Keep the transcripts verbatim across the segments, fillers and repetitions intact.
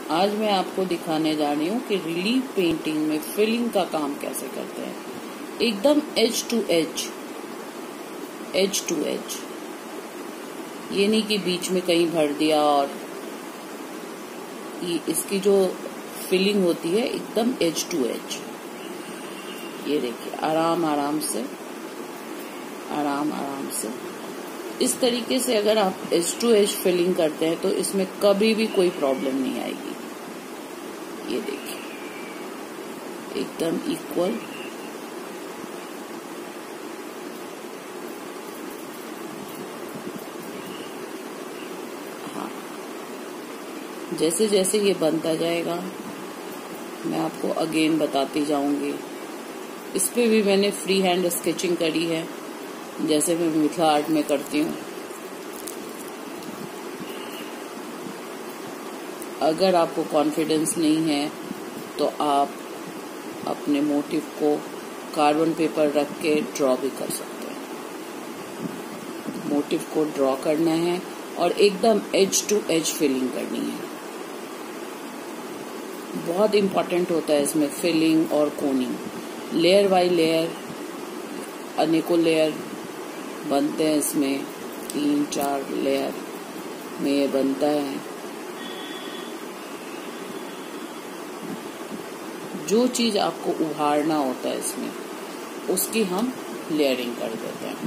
आज मैं आपको दिखाने जा रही हूँ कि रिलीफ पेंटिंग में फिलिंग का काम कैसे करते हैं। एकदम edge to edge, edge to edge, ये नहीं कि बीच में कहीं भर दिया। और ये इसकी जो फिलिंग होती है एकदम एज टू एज। ये देखिए, आराम आराम से, आराम आराम से इस तरीके से अगर आप एज टू एज फिलिंग करते हैं तो इसमें कभी भी कोई प्रॉब्लम नहीं आएगी। ये देखिए, एकदम इक्वल। हाँ, जैसे जैसे ये बनता जाएगा मैं आपको अगेन बताती जाऊंगी। इस पे भी मैंने फ्री हैंड स्केचिंग करी है, जैसे मैं मिथिला आर्ट में करती हूँ। अगर आपको कॉन्फिडेंस नहीं है तो आप अपने मोटिव को कार्बन पेपर रख के ड्रॉ भी कर सकते हैं। मोटिव को ड्रॉ करना है और एकदम एज टू एज फिलिंग करनी है। बहुत इम्पोर्टेंट होता है इसमें फिलिंग और कोनिंग। लेयर बाय लेयर, अनेकों लेयर बनते हैं इसमें, तीन चार लेयर में ये बनता है। जो चीज आपको उभारना होता है इसमें, उसकी हम लेयरिंग कर देते हैं।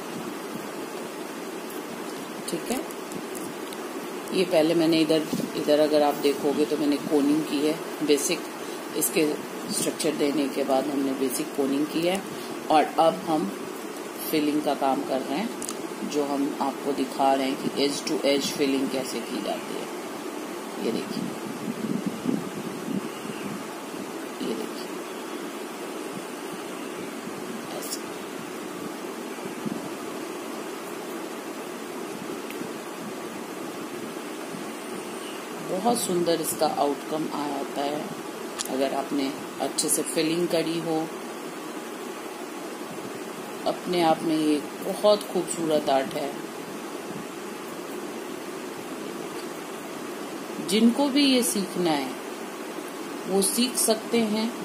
ठीक है, ये पहले मैंने इधर इधर अगर आप देखोगे तो मैंने कोनिंग की है। बेसिक इसके स्ट्रक्चर देने के बाद हमने बेसिक कोनिंग की है और अब हम फिलिंग का काम कर रहे हैं, जो हम आपको दिखा रहे हैं कि एज टू एज फिलिंग कैसे की जाती है। ये देखिए, ये देखिए, ऐसे। बहुत सुंदर इसका आउटकम आया होता है अगर आपने अच्छे से फिलिंग करी हो। अपने आप में ये बहुत खूबसूरत आर्ट है। जिनको भी ये सीखना है वो सीख सकते हैं।